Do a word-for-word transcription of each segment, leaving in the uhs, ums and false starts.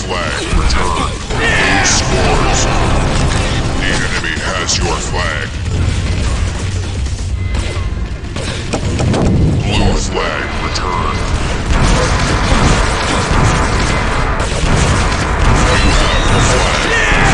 flag returned. Blue scores. The enemy has your flag. Blue flag returned. You have the flag.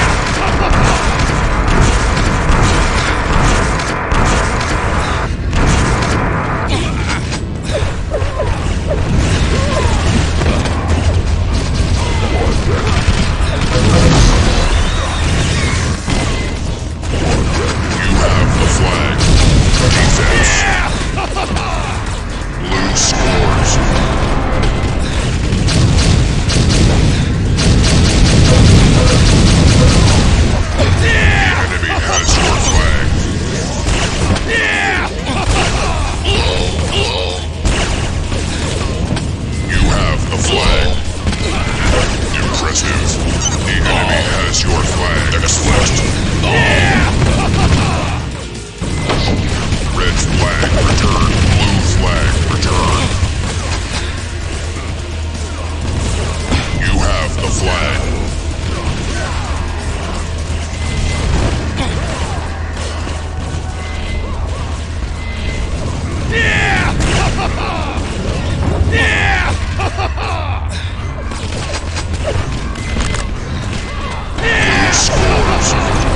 You have the flag. Defense. Blue scores. The enemy has your flag. You have the flag. Impressive. The enemy has your flag. Excellent. Red flag return. Blue flag return. You have the flag. Blue scores.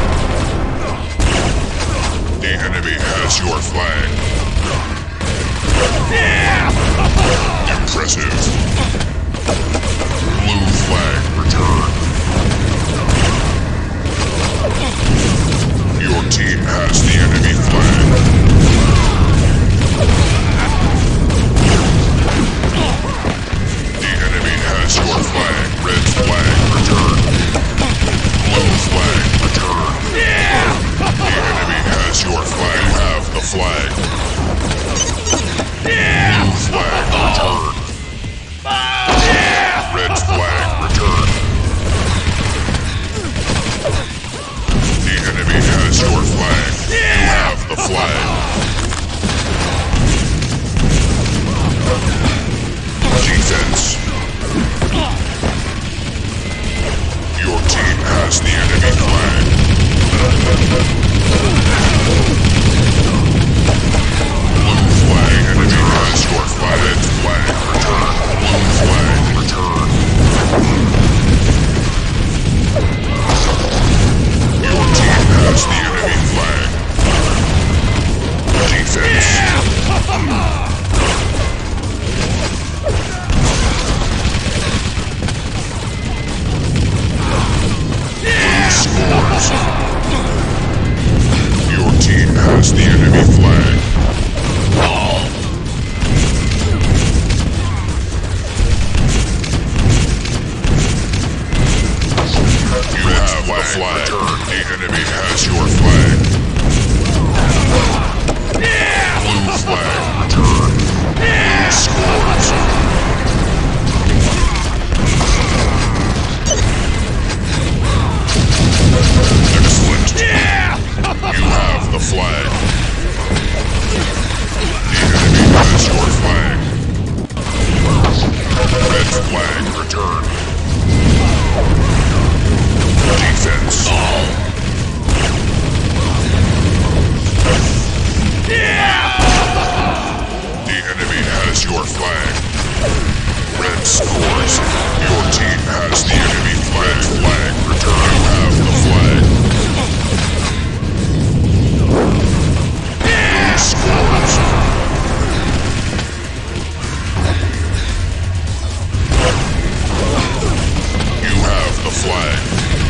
The enemy has your flag. Impressive. Blue flag return. Your team has the enemy flag. The enemy has your flag. Red flag return. Blue flag return. The enemy has your flag. You have the flag. Blue flag return. Red flag return. The enemy has your flag. You have the flag. Defense. Your team has the enemy flag. Blue flag. Enemy has your flag. Red flag return. Blue flag return. Your team has the enemy flag. Defense. Blue scores. Your team has the enemy flag. You have the flag. The enemy has your flag. Blue flag return. Blue scores. Excellent. You have the flag. The enemy has your flag. Red flag return. Defense. The enemy has your flag. Red scores. Your team has the enemy flag. Flag return. You have the flag. Blue scores. You have the flag.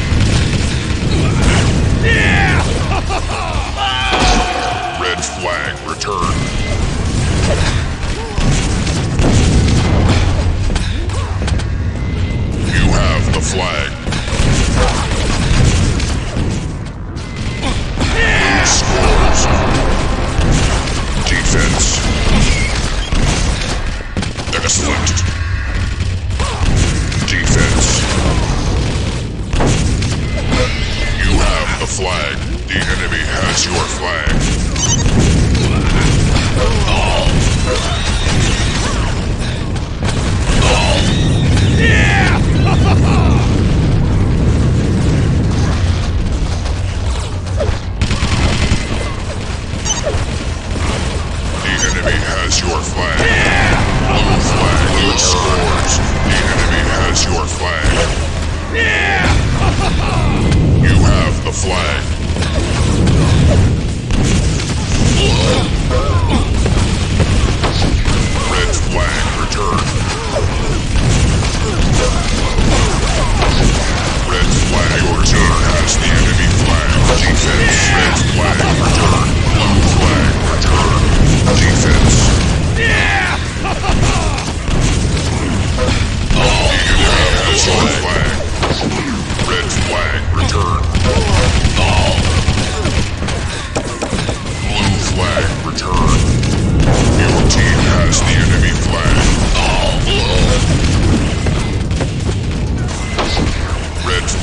Red flag return. You have the flag. Blue scores. Defense. Excellent. Defense. You have the flag. The enemy has your flag. Yeah!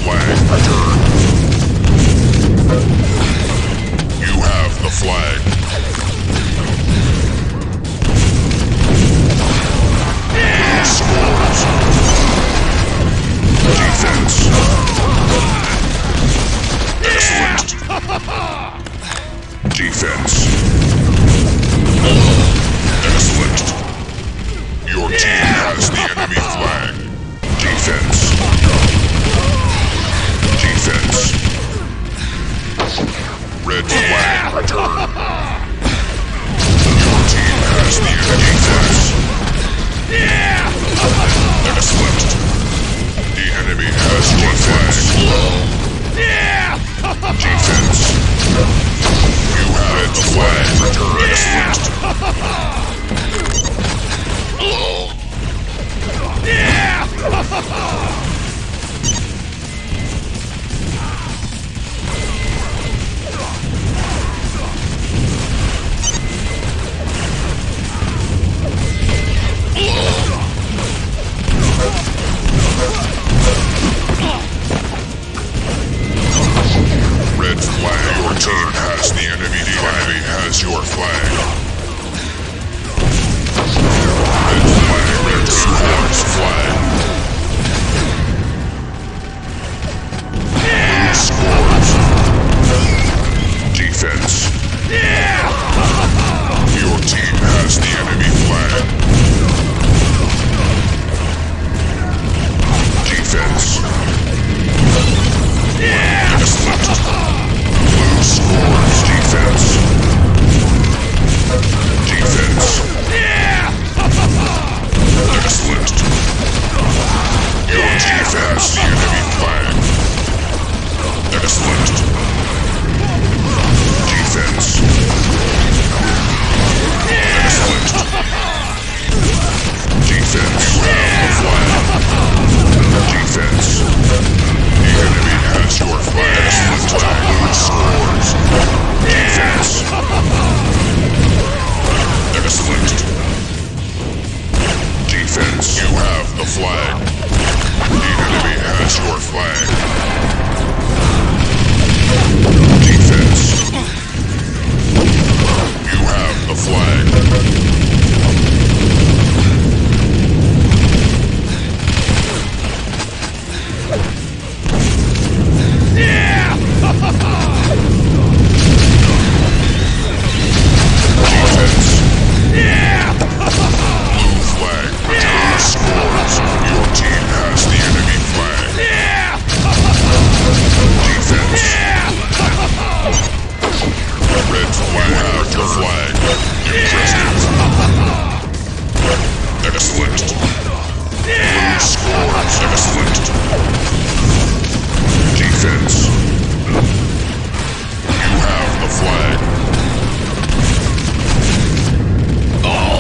flag returned. You have the flag. Blue scores. Defense. Excellent. Defense. Excellent. Your team has the enemy flag. Defense. Defense. Red flag returned. Your team has the enemy defense. Excellent. The enemy has your flag. Defense. You have the flag returned. Excellent. Red flag. Your team has the enemy. The enemy has your flag. Red flag. Red team has flag. Blue scores. Defense. Your team has the enemy flag. Defense. Excellent. Blue scores. Defense. Defense. Excellent. Your team has the enemy flag. Excellent. Defense. Excellent. Defense. You have the flag. Defense. The enemy has your flag. Excellent. Blue scores. Defense. Excellent. Defense. You have the flag. The enemy has your flag. Defense. You have the flag. Defense. Blue flag. Blue scores. Your team has the enemy flag. Defense. Red flag. The flag. Impressive. Excellent. Blue scores. Excellent. Defense. You have the flag. Blue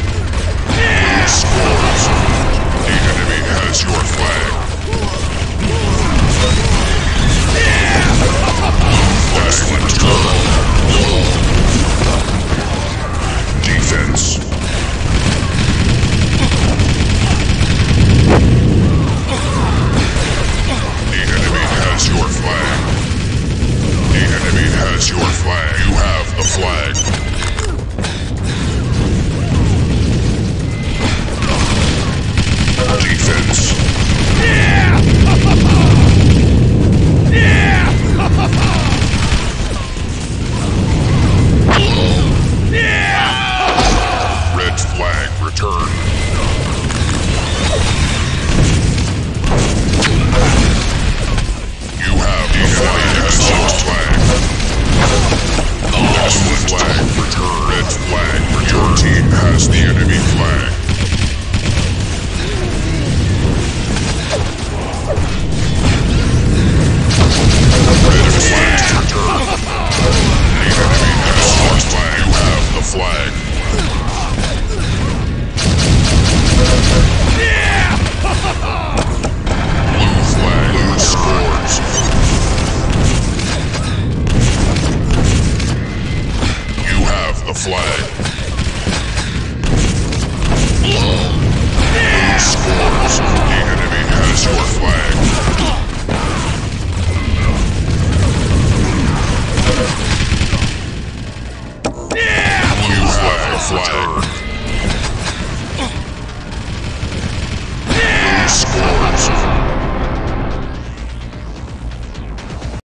scores. The enemy has your flag. Excellent. Defense. The enemy has your flag. The enemy has your flag. You have the flag. Defense. Red flag returned. You have the flag. Has your flag. Excellent flag. flag.